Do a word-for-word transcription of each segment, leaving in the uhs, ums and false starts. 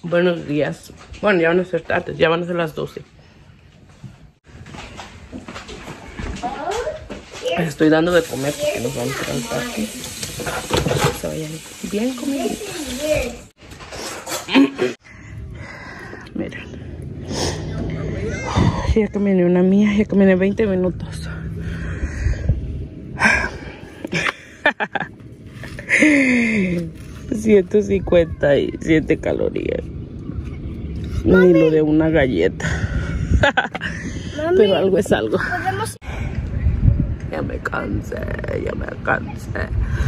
Buenos días. Bueno, ya van a ser tardes, ya van a ser las doce. Les estoy dando de comer porque nos vamos a ir al parque. Se vayan bien comidos. Miren. Ya caminé una mía, ya caminé veinte minutos. ciento cincuenta y siete calorías. Mami. Ni lo de una galleta. Mami, pero algo es algo. ¿Podemos? Ya me cansé, ya me cansé.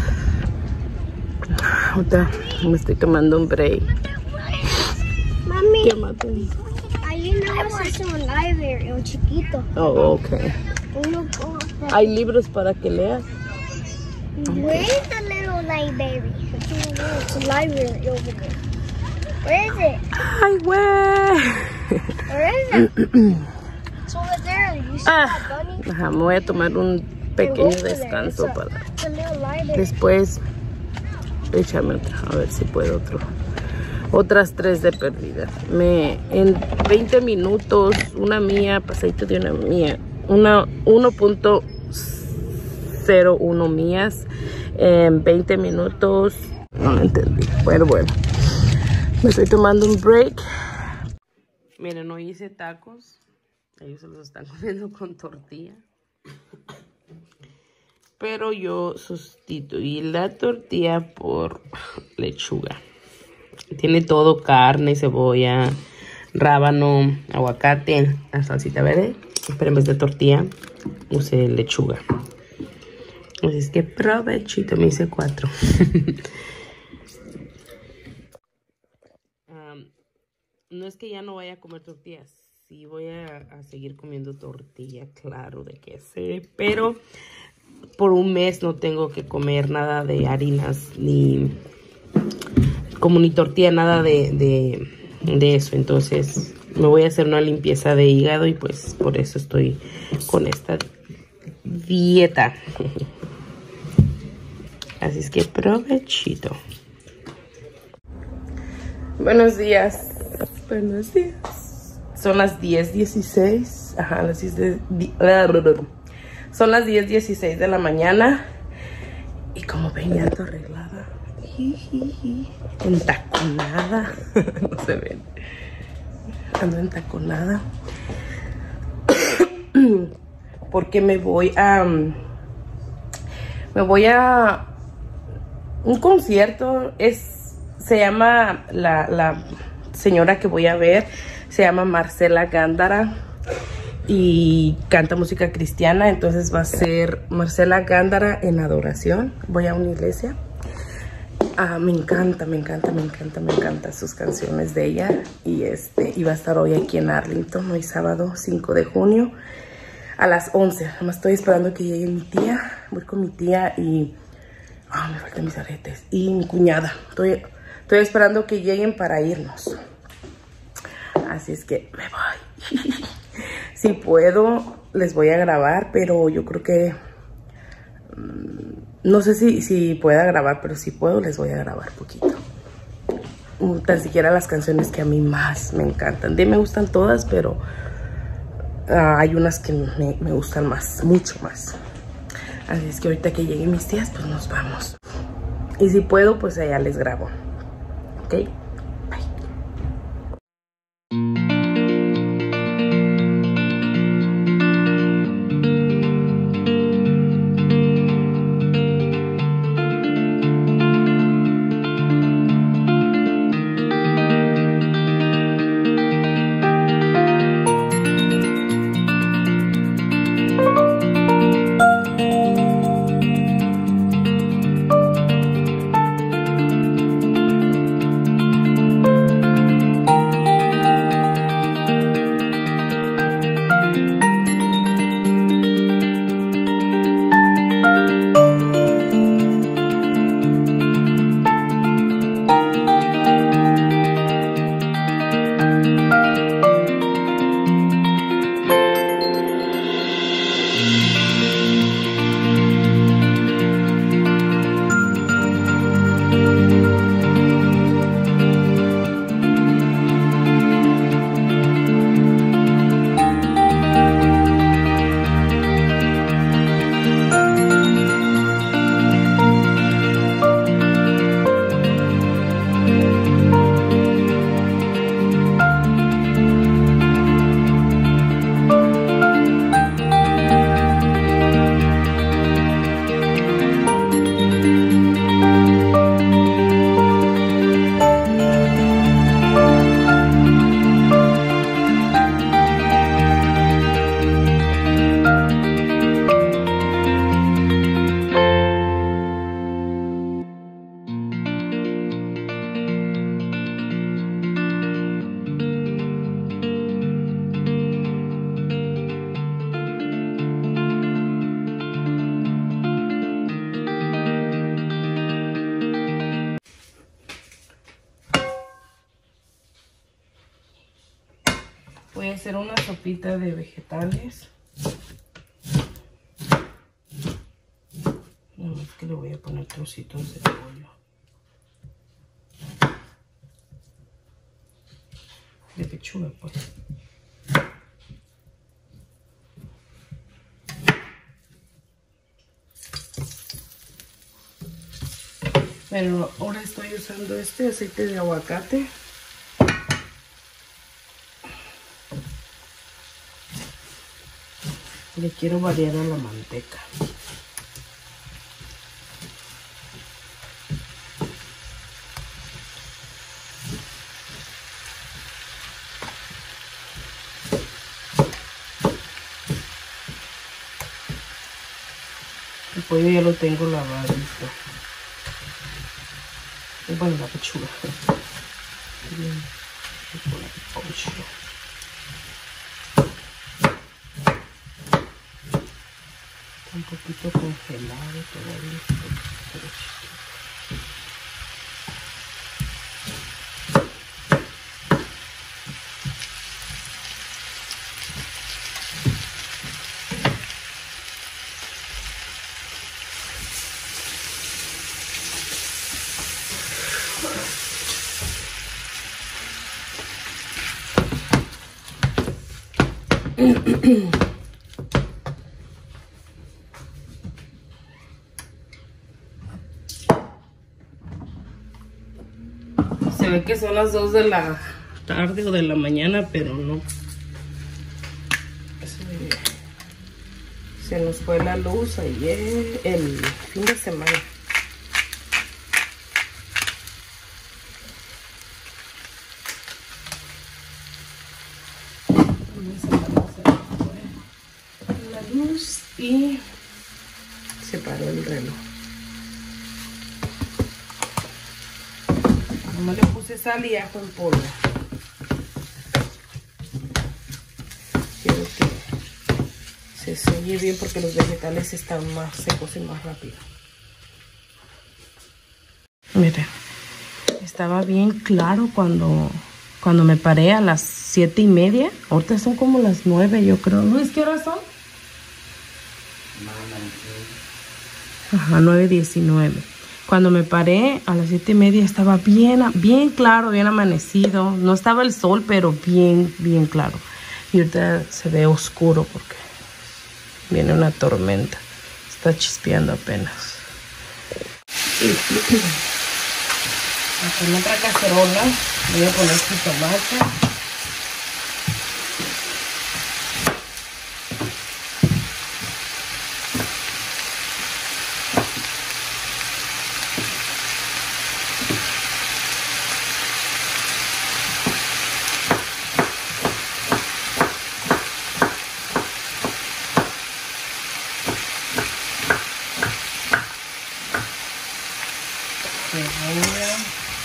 Ahorita me estoy tomando un break. Mami, ¿qué mato? Ahí no es un library, un chiquito. Oh, ok. Uno, ¿hay libros para que leas? Where is the little library? It's a library over there. Where is it? Ay, güey. Where is it? It's over there. You see Ah, that bunny? ajá, me voy a tomar un pequeño descanso para It's a little library. después echarme otra, a ver si puedo otro. Otras tres de perdida. Me, en veinte minutos, una mía, pasadito de una mía, una uno punto cero uno mías en veinte minutos. No lo entendí, pero bueno. Me estoy tomando un break. Miren, no hice tacos. Ellos se los están comiendo con tortilla. Pero yo sustituí la tortilla por lechuga. Tiene todo: carne, cebolla, rábano, aguacate, la salsita verde. Pero en vez de tortilla usé lechuga. Así es que provechito, me hice cuatro. um, no es que ya no vaya a comer tortillas. Sí voy a, a seguir comiendo tortilla, claro de que sí. Pero por un mes no tengo que comer nada de harinas, ni como ni tortilla, nada de, de, de eso. Entonces me voy a hacer una limpieza de hígado y pues por eso estoy con esta dieta. Así es que provechito. Buenos días. Buenos días. Son las diez dieciséis. Ajá, las diez de, di, son las diez dieciséis de la mañana. Y como ven, ya ando arreglada. Entaconada. No se ven. Ando entaconada. Porque me voy a... Me voy a... un concierto. Es... Se llama... La, la señora que voy a ver se llama Marcela Gándara. Y canta música cristiana. Entonces va a ser Marcela Gándara en adoración. Voy a una iglesia. Ah, me encanta, me encanta, me encanta, me encantan sus canciones de ella. Y este, iba a estar hoy aquí en Arlington, hoy sábado cinco de junio a las once. Además estoy esperando que llegue mi tía. Voy con mi tía y... Ah, oh, me faltan mis aretes. Y mi cuñada. Estoy, estoy esperando que lleguen para irnos. Así es que me voy. Si puedo, les voy a grabar, pero yo creo que... Mmm, no sé si, si pueda grabar, pero si puedo, les voy a grabar poquito. Tan siquiera las canciones que a mí más me encantan. De me gustan todas, pero uh, hay unas que me, me gustan más, mucho más. Así es que ahorita que lleguen mis tías, pues nos vamos. Y si puedo, pues allá les grabo. ¿Ok? Voy a hacer una sopita de vegetales. Nada más que le voy a poner trocitos de pollo. De pechuga, pues. Pero ahora estoy usando este aceite de aguacate. Le quiero variar a la manteca. El pollo ya lo tengo lavado. Y bueno, la pechuga. Bien, con el pollo. Un poquito congelado todavía, pero chiquito. Se ve que son las dos de la tarde o de la mañana, pero no. Se, se nos fue la luz ayer, el fin de semana. La luz y se paró el reloj. Nomás le puse sal y ajo en polvo. Quiero que se selle bien porque los vegetales están más secos y más rápido. Miren, estaba bien claro cuando, cuando me paré a las siete y media. Ahorita son como las nueve, yo creo. Luis, ¿qué horas son? Ajá, nueve diecinueve. Cuando me paré a las siete y media estaba bien, bien claro, bien amanecido. No estaba el sol, pero bien, bien claro. Y ahorita se ve oscuro porque viene una tormenta. Está chispeando apenas. Aquí en otra cacerola voy a poner jitomate. Cebolla.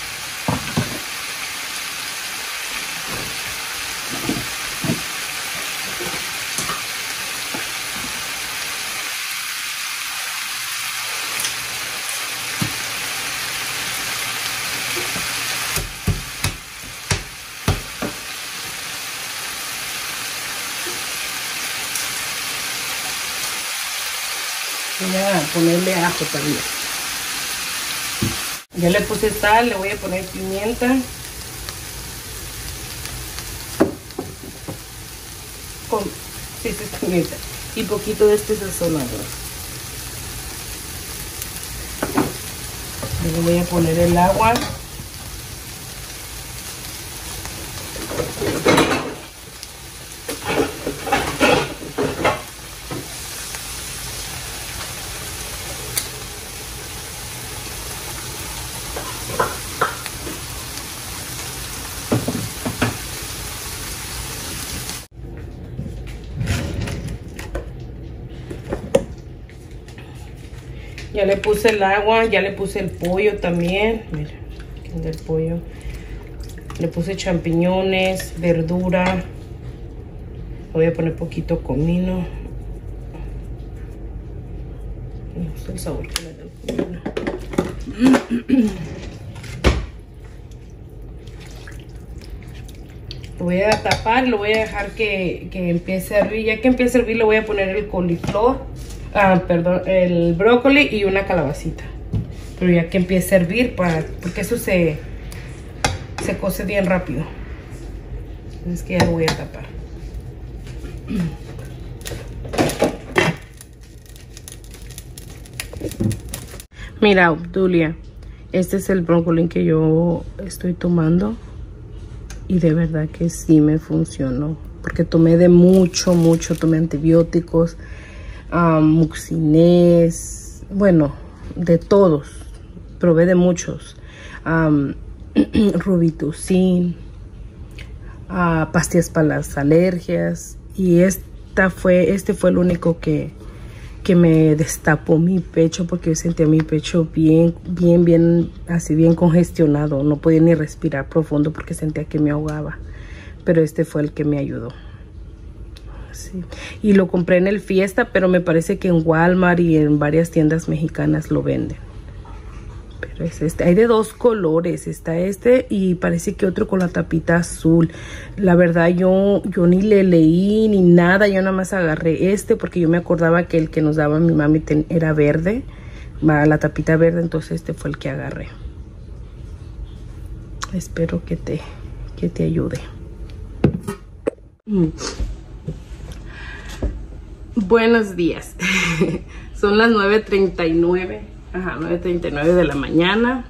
Voy a ponerle ajo también. Ya le puse sal, le voy a poner pimienta. Con, sí, sí, es pimienta. Y poquito de este sazonador. Le voy a poner el agua. Ya le puse el agua, ya le puse el pollo también. Mira, aquí está el pollo. Le puse champiñones, verdura. Voy a poner poquito comino. Me gusta el sabor que le da el comino. Lo voy a tapar, lo voy a dejar que, que empiece a hervir. Ya que empiece a hervir le voy a poner el coliflor, ah, perdón, el brócoli y una calabacita. Pero ya que empiece a hervir, para, porque eso se, se cose bien rápido. Es que ya lo voy a tapar. Mira, Obdulia, este es el brócoli que yo estoy tomando. Y de verdad que sí me funcionó. Porque tomé de mucho, mucho. Tomé antibióticos, um, muxinés, bueno, de todos. Probé de muchos. Um, Robitussin, uh, pastillas para las alergias. Y esta fue, este fue el único que, que me destapó mi pecho. Porque yo sentía mi pecho bien, bien, bien, así bien congestionado. No podía ni respirar profundo porque sentía que me ahogaba. Pero este fue el que me ayudó. Sí. Y lo compré en el Fiesta, pero me parece que en Walmart y en varias tiendas mexicanas lo venden. Pero es este. Hay de dos colores. Está este y parece que otro con la tapita azul. La verdad yo, yo ni le leí ni nada. Yo nada más agarré este porque yo me acordaba que el que nos daba mi mami ten, era verde. La tapita verde. Entonces este fue el que agarré. Espero que te, que te ayude. Mm. Buenos días. Son las nueve treinta y nueve. Ajá, nueve treinta y nueve de la mañana.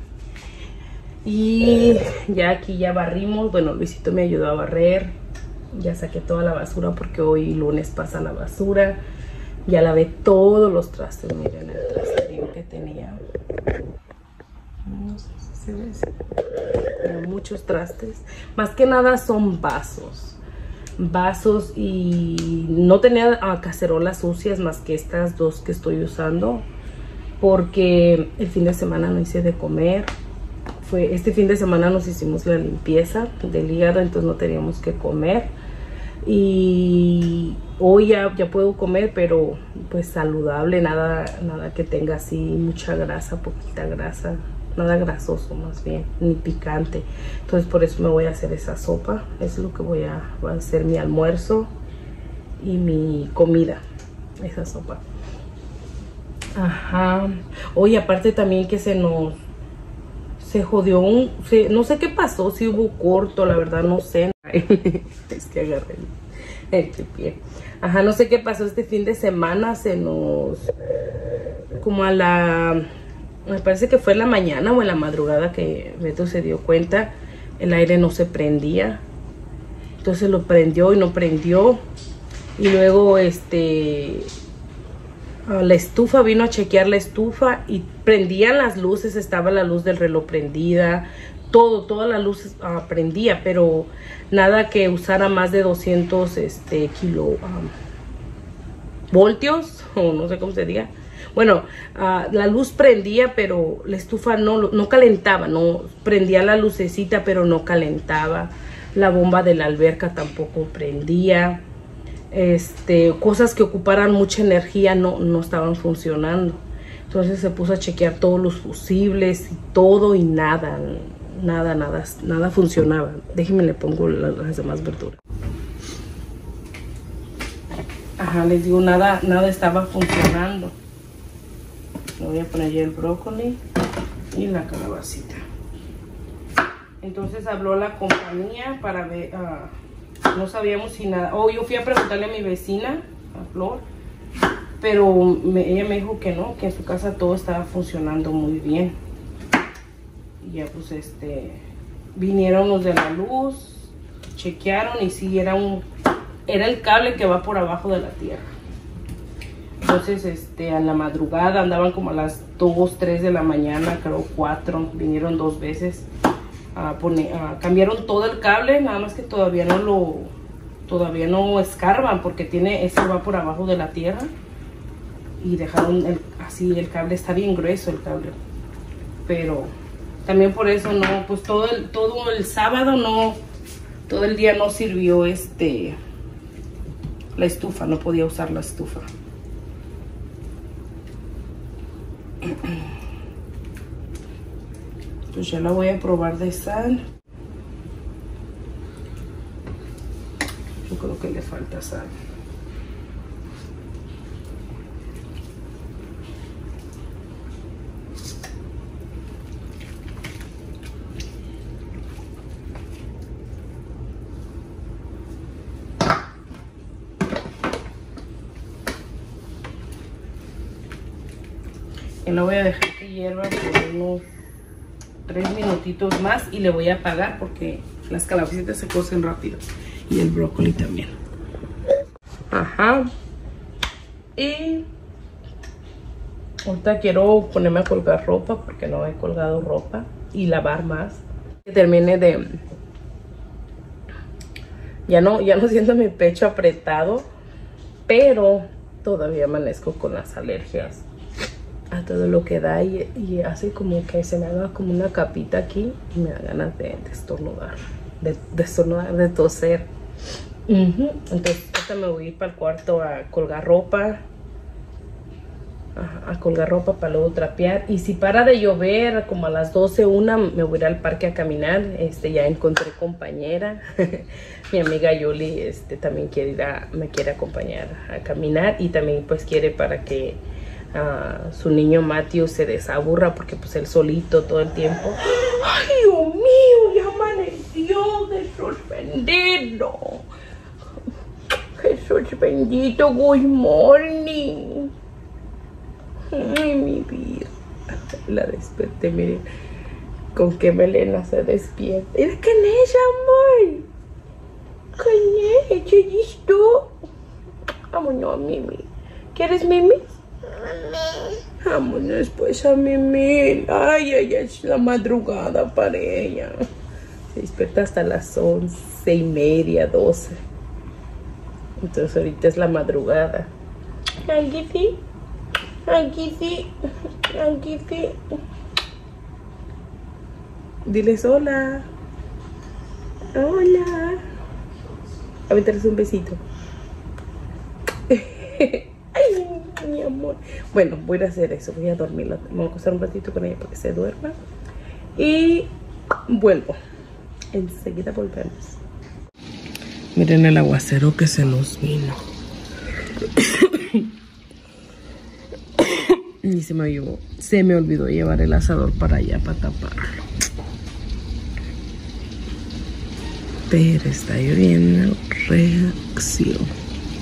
Y ya aquí ya barrimos. Bueno, Luisito me ayudó a barrer. Ya saqué toda la basura porque hoy lunes pasa la basura. Ya lavé todos los trastes. Miren el trasterío que tenía. No sé si se ve. Pero muchos trastes. Más que nada son vasos. Vasos y no tenía uh, cacerolas sucias más que estas dos que estoy usando. Porque el fin de semana no hice de comer. Fue este fin de semana nos hicimos la limpieza del hígado, entonces no teníamos que comer. Y hoy ya, ya puedo comer, pero pues saludable, nada, nada que tenga así mucha grasa, poquita grasa, nada grasoso más bien, ni picante. Entonces por eso me voy a hacer esa sopa. Es lo que voy a, voy a hacer mi almuerzo y mi comida, esa sopa. Ajá. Oye, aparte también que se nos se jodió un se, no sé qué pasó, si hubo corto, la verdad no sé. Es que agarré el, el pie. Ajá, no sé qué pasó este fin de semana. Se nos como a la me parece que fue en la mañana o en la madrugada que Beto se dio cuenta, el aire no se prendía. Entonces lo prendió y no prendió. Y luego este la estufa, vino a chequear la estufa y prendían las luces, estaba la luz del reloj prendida, todo, todas las luces uh, prendía, pero nada que usara más de doscientos este, kilo um, voltios, o no sé cómo se diga. Bueno, uh, la luz prendía, pero la estufa no, no calentaba, no prendía la lucecita, pero no calentaba. La bomba de la alberca tampoco prendía. Este, cosas que ocuparan mucha energía no, no estaban funcionando. Entonces se puso a chequear todos los fusibles y todo y nada, nada, nada, nada funcionaba. Déjenme le pongo las, las demás verduras. Ajá, les digo, nada, nada estaba funcionando. Le voy a poner ya el brócoli y la calabacita. Entonces habló la compañía para ver... Uh, no sabíamos si nada. Oh, yo fui a preguntarle a mi vecina, a Flor, pero me, ella me dijo que no, que en su casa todo estaba funcionando muy bien. Y ya pues este, vinieron los de la luz, chequearon y sí, era un, era el cable que va por abajo de la tierra. Entonces este, a la madrugada andaban como a las dos, tres de la mañana, creo cuatro, vinieron dos veces. A poner, a, cambiaron todo el cable, nada más que todavía no lo todavía no escarban porque tiene ese va por abajo de la tierra y dejaron el, así el cable está bien grueso el cable, pero también por eso no, pues todo el todo el sábado no, todo el día no sirvió este la estufa, no podía usar la estufa. Pues ya la voy a probar de sal. Yo creo que le falta sal. Y lo voy a dejar que hierva por unos tres minutitos más y le voy a apagar porque las calabacitas se cocen rápido y el brócoli también. Ajá. Y ahorita quiero ponerme a colgar ropa porque no he colgado ropa y lavar más. Que termine de... Ya no, ya no siento mi pecho apretado, pero todavía amanezco con las alergias a todo lo que da y, y hace como que se me haga como una capita aquí y me da ganas de, de estornudar, de, de estornudar, de toser. Uh-huh. Entonces ahorita me voy a ir para el cuarto a colgar ropa, a, a colgar ropa para luego trapear. Y si para de llover como a las doce, una, me voy a ir al parque a caminar. Este, ya encontré compañera. Mi amiga Yoli este, también quiere ir a, me quiere acompañar a caminar y también pues quiere para que Uh, su niño Matthew se desaburra porque pues él solito todo el tiempo. ¡Ay, Dios mío! Ya amaneció, Jesús bendito. Jesús bendito, good morning. Ay, mi vida. La desperté, miren. Con qué melena se despierta. ¿Y de qué es ella, amor? ¿Qué es? ¿Qué es esto? Vámonos, Mimi. ¿Quieres Mimi? Vámonos pues a Mimi. Ay, ay, es la madrugada para ella. Se despierta hasta las once y media, doce. Entonces ahorita es la madrugada. Aquí sí. Aquí sí. Aquí sí. Diles hola. Hola. Aventarles un besito. Ay, mi amor. Bueno, voy a hacer eso. Voy a dormirla. Vamos a acostar un ratito con ella para que se duerma. Y vuelvo. Enseguida volvemos. Miren el aguacero que se nos vino. Y se me, llevó, se me olvidó llevar el asador para allá para taparlo. Pero está lloviendo. Reacción.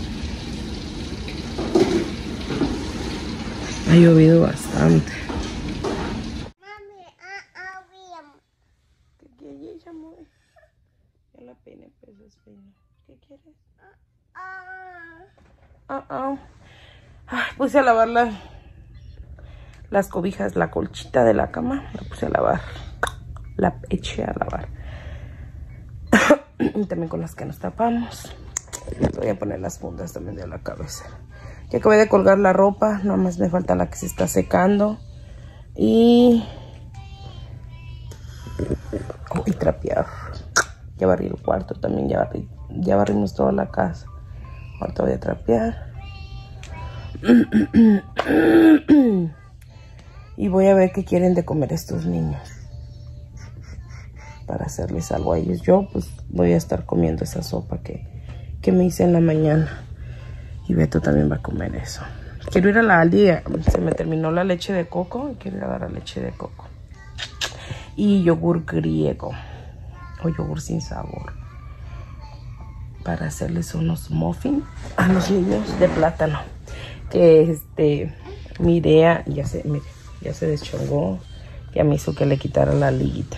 Ha llovido bastante. Mami, ah, ah, bien. ¿Qué quieres, amor? Ya la peiné, pues es peine. ¿Qué quieres? Ah, Ah, ah. Ay, puse a lavar la, las cobijas, la colchita de la cama. La puse a lavar. La eché a lavar. Y también con las que nos tapamos. Voy a poner las fundas también de la cabeza. Ya acabé de colgar la ropa, nada más me falta la que se está secando. Y... Oh, y trapear. Ya barrí el cuarto también, ya, barrí, ya barrimos toda la casa. Ahorita voy a trapear. Y voy a ver qué quieren de comer estos niños. Para hacerles algo a ellos. Yo pues voy a estar comiendo esa sopa que, que me hice en la mañana. Y Beto también va a comer eso. Quiero ir a la Aldi. Se me terminó la leche de coco. Quiero ir a dar la leche de coco. Y yogur griego. O yogur sin sabor. Para hacerles unos muffins a los niños de plátano. Que este... Mi idea... Ya se, mire, ya se deschongó. Ya me hizo que le quitara la liguita.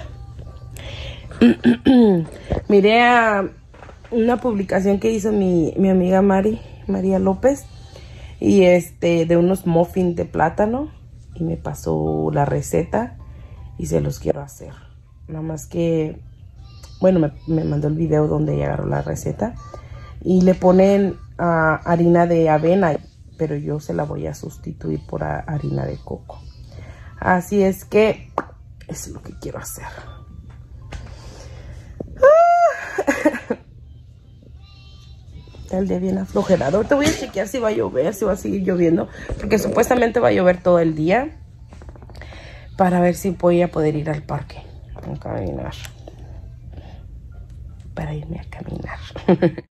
Miré a una publicación que hizo mi, mi amiga Mari. María López, y este de unos muffins de plátano, y me pasó la receta y se los quiero hacer. Nada más que, bueno, me, me mandó el video donde ella agarró la receta y le ponen uh, harina de avena, pero yo se la voy a sustituir por a, harina de coco. Así es que eso es lo que quiero hacer. El día bien aflojerado. Te voy a chequear si va a llover, si va a seguir lloviendo, porque supuestamente va a llover todo el día, para ver si voy a poder ir al parque a caminar, para irme a caminar.